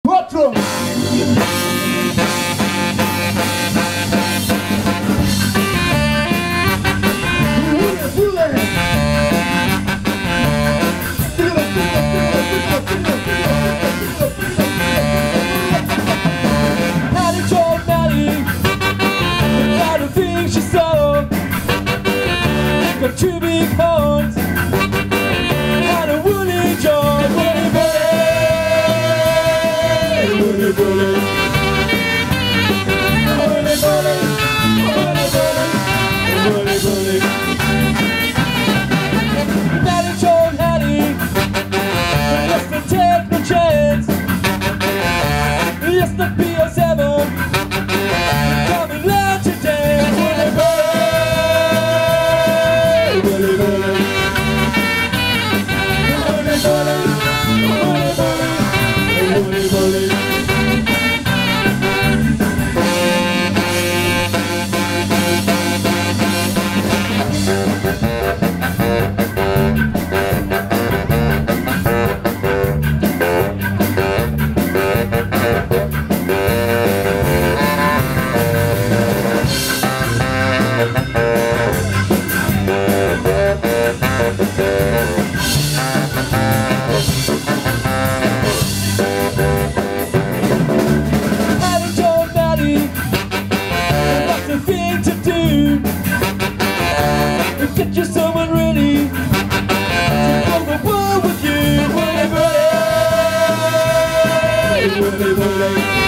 4. Maddie told Maddie about the things she saw. Got 2 big horns and a woolly jaw. Woolly bully, woolly bully, woolly bully, woolly bully, woolly bully. Maddie told Hattie, let's not take no chance. Let's not be a 7. Come and learn to dance. Woolly bully, woolly bully, woolly bully, woolly bully, woolly bully. Maddie told Maddie that's the thing to do. Get you someone ready to go the world with you. Woolly bully, woolly bully.